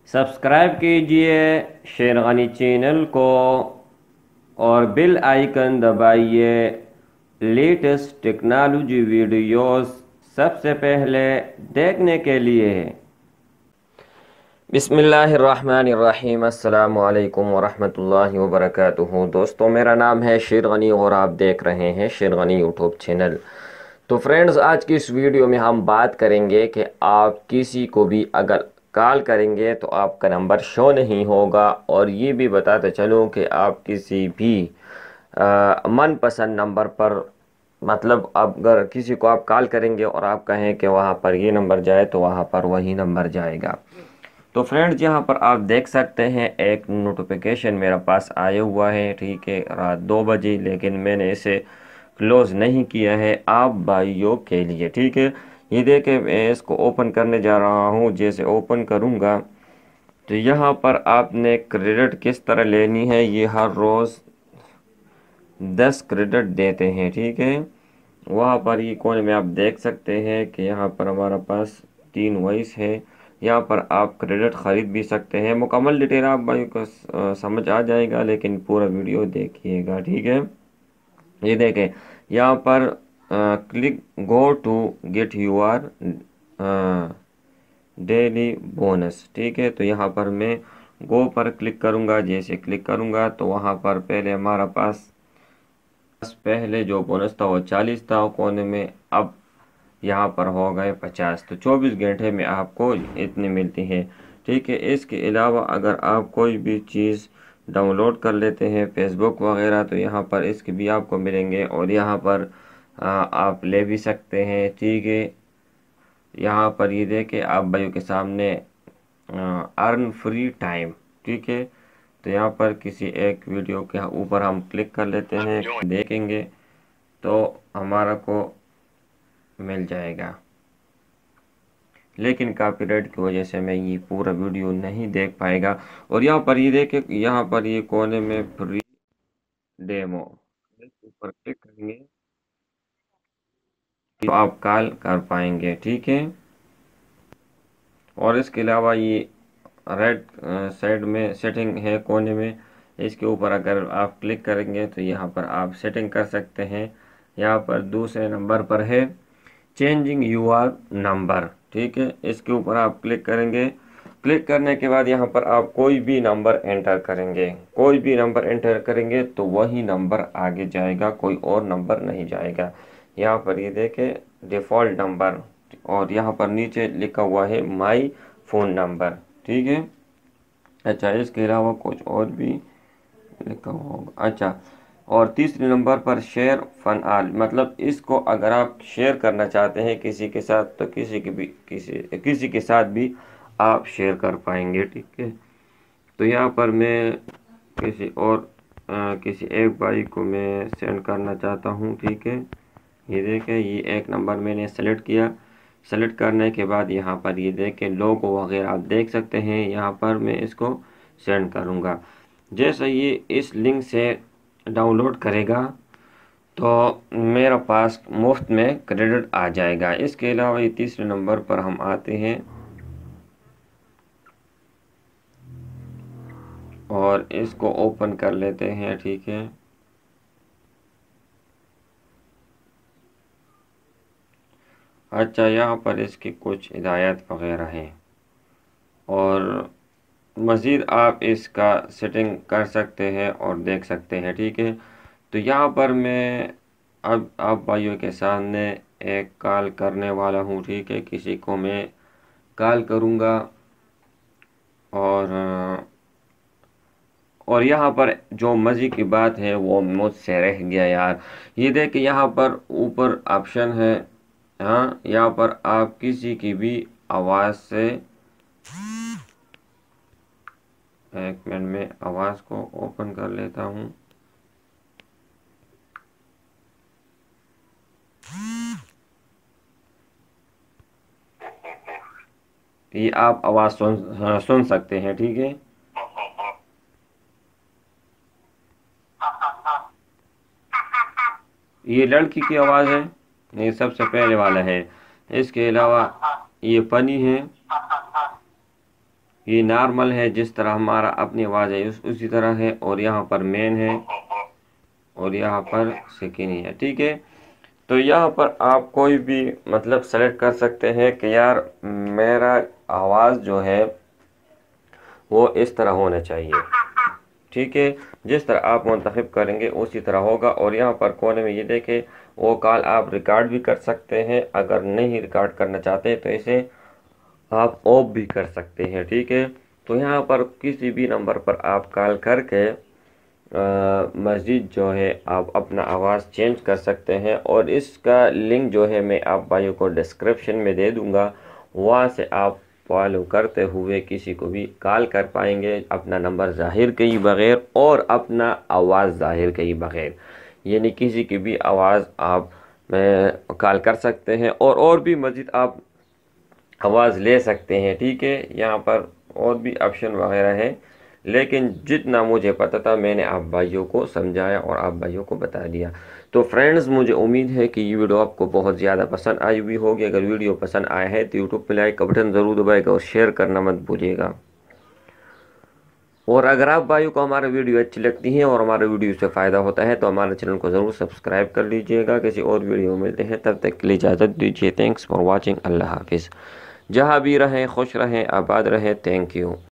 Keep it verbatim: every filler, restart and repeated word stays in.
Subscribe कीजिए शेरगनी channel को और बेल आइकन दबाइए लेटेस्ट टेक्नोलॉजी वीडियोस सबसे पहले देखने के लिए। बिस्मिल्लाहिर्रहमानिर्रहीम। अस्सलामु अलैकुम वरहमतुल्लाहि वबरकातुहू। दोस्तों, मेरा नाम है शेरगनी और आप देख रहे हैं शेरगनी यूट्यूब चैनल। तो फ्रेंड्स, आज की इस वीडियो में हम बात करेंगे कि आप किसी को भी अगर कॉल करेंगे तो आपका नंबर शो नहीं होगा, और ये भी बताते चलूँ कि आप किसी भी मनपसंद नंबर पर, मतलब अगर किसी को आप कॉल करेंगे और आप कहें कि वहाँ पर ये नंबर जाए तो वहाँ पर वही नंबर जाएगा। तो फ्रेंड्स, यहाँ पर आप देख सकते हैं एक नोटिफिकेशन मेरे पास आया हुआ है, ठीक है, रात दो बजे, लेकिन मैंने इसे क्लोज़ नहीं किया है आप भाइयों के लिए, ठीक है। ये देखें, मैं इसको ओपन करने जा रहा हूँ। जैसे ओपन करूँगा तो यहाँ पर आपने क्रेडिट किस तरह लेनी है, ये हर रोज़ दस क्रेडिट देते हैं, ठीक है। वहाँ पर ये कोने में आप देख सकते हैं कि यहाँ पर हमारा पास तीन वॉइस है। यहाँ पर आप क्रेडिट ख़रीद भी सकते हैं। मुकम्मल डिटेल आप भाई को समझ आ जाएगा, लेकिन पूरा वीडियो देखिएगा, ठीक है। ये देखें, यहाँ पर click go to get your daily bonus, ठीक है। तो यहाँ पर मैं गो पर क्लिक करूँगा। जैसे क्लिक करूँगा तो वहाँ पर पहले हमारा पास पहले जो बोनस था वो चालीस था कोने में, अब यहाँ पर हो गए पचास। तो चौबीस घंटे में आपको इतनी मिलती है, ठीक है। इसके अलावा अगर आप कोई भी चीज़ डाउनलोड कर लेते हैं फेसबुक वगैरह, तो यहाँ पर इसके भी आपको मिलेंगे, और यहाँ पर आ, आप ले भी सकते हैं, ठीक है। यहाँ पर ये देखें आप भाइयों के सामने अर्न फ्री टाइम, ठीक है। तो यहाँ पर किसी एक वीडियो के ऊपर हम क्लिक कर लेते हैं, देखेंगे तो हमारा को मिल जाएगा, लेकिन कॉपीराइट की वजह से मैं ये पूरा वीडियो नहीं देख पाएगा। और यहाँ पर ये देखें, यहाँ पर ये कोने में फ्री डेमो, ऊपर क्लिक करेंगे तो आप कॉल कर पाएंगे, ठीक है। और इसके अलावा ये राइट साइड में सेटिंग है कोने में, इसके ऊपर अगर आप क्लिक करेंगे तो यहाँ पर आप सेटिंग कर सकते हैं। यहाँ पर दूसरे नंबर पर है चेंजिंग यूर नंबर, ठीक है। इसके ऊपर आप क्लिक करेंगे। क्लिक करने के बाद यहाँ पर आप कोई भी नंबर एंटर करेंगे, कोई भी नंबर एंटर करेंगे तो वही नंबर आगे जाएगा, कोई और नंबर नहीं जाएगा। यहाँ पर ये देखें डिफ़ॉल्ट नंबर, और यहाँ पर नीचे लिखा हुआ है माई फ़ोन नंबर, ठीक है। अच्छा, इसके अलावा कुछ और भी लिखा होगा। अच्छा, और तीसरे नंबर पर शेयर फन आल, मतलब इसको अगर आप शेयर करना चाहते हैं किसी के साथ तो किसी के भी किसी किसी के साथ भी आप शेयर कर पाएंगे, ठीक है। तो यहाँ पर मैं किसी और आ, किसी एक भाई को मैं सेंड करना चाहता हूँ, ठीक है। ये देखें, ये एक नंबर मैंने सेलेक्ट किया। सेलेक्ट करने के बाद यहाँ पर ये देखें लोगो वगैरह आप देख सकते हैं। यहाँ पर मैं इसको सेंड करूँगा। जैसे ये इस लिंक से डाउनलोड करेगा तो मेरे पास मुफ्त में क्रेडिट आ जाएगा। इसके अलावा ये तीसरे नंबर पर हम आते हैं और इसको ओपन कर लेते हैं, ठीक है। अच्छा, यहाँ पर इसकी कुछ हिदायत वगैरह है, और मज़ीद आप इसका सेटिंग कर सकते हैं और देख सकते हैं, ठीक है। तो यहाँ पर मैं अब आप भाइयों के सामने एक कॉल करने वाला हूँ, ठीक है। किसी को मैं कॉल करूँगा, और और यहाँ पर जो मज़े की बात है वो मुझसे रह गया यार। ये देखिए, यहाँ पर ऊपर ऑप्शन है, हाँ, यहाँ पर आप किसी की भी आवाज़ से, एक मिनट में आवाज़ को ओपन कर लेता हूँ। ये आप आवाज़ सुन हाँ, सुन सकते हैं, ठीक है। ये लड़की की आवाज़ है, ये सबसे पहले वाला है। इसके अलावा ये फनी है, ये नॉर्मल है, जिस तरह हमारा अपनी आवाज़ है उस, उसी तरह है। और यहाँ पर मेन है और यहाँ पर सेकेंड है, ठीक है। तो यहाँ पर आप कोई भी मतलब सेलेक्ट कर सकते हैं कि यार मेरा आवाज़ जो है वो इस तरह होना चाहिए, ठीक है। जिस तरह आप मुंतखब करेंगे उसी तरह होगा। और यहाँ पर कोने में ये देखें, वो कॉल आप रिकॉर्ड भी कर सकते हैं, अगर नहीं रिकॉर्ड करना चाहते तो इसे आप ऑफ भी कर सकते हैं, ठीक है। तो यहाँ पर किसी भी नंबर पर आप कॉल करके मस्जिद जो है आप अपना आवाज़ चेंज कर सकते हैं। और इसका लिंक जो है मैं आप भाइयों को डिस्क्रिप्शन में दे दूँगा, वहाँ से आप फॉलो करते हुए किसी को भी कॉल कर पाएंगे अपना नंबर ज़ाहिर किए बग़ैर और अपना आवाज़ ज़ाहिर किए बग़ैर, यानी किसी की भी आवाज़ आप कॉल कर सकते हैं। और और भी मज़ीद आप आवाज़ ले सकते हैं, ठीक है। यहाँ पर और भी ऑप्शन वगैरह है, लेकिन जितना मुझे पता था मैंने आप भाइयों को समझाया और आप भाइयों को बता दिया। तो फ्रेंड्स, मुझे उम्मीद है कि ये वीडियो आपको बहुत ज़्यादा पसंद आई हुई होगी। अगर वीडियो पसंद आया है तो यूट्यूब पे लाइक का बटन ज़रूर दबाएगा और शेयर करना मत भूलिएगा। और अगर आप भाइयों को हमारा वीडियो अच्छी लगती है और हमारे वीडियो से फ़ायदा होता है तो हमारे चैनल को ज़रूर सब्सक्राइब कर लीजिएगा। किसी और वीडियो मिलते हैं, तब तक के लिए इजाज़त दीजिए। Thanks for watching. अल्लाह हाफिज़। जहाँ भी रहें खुश रहें, आबाद रहें। Thank you.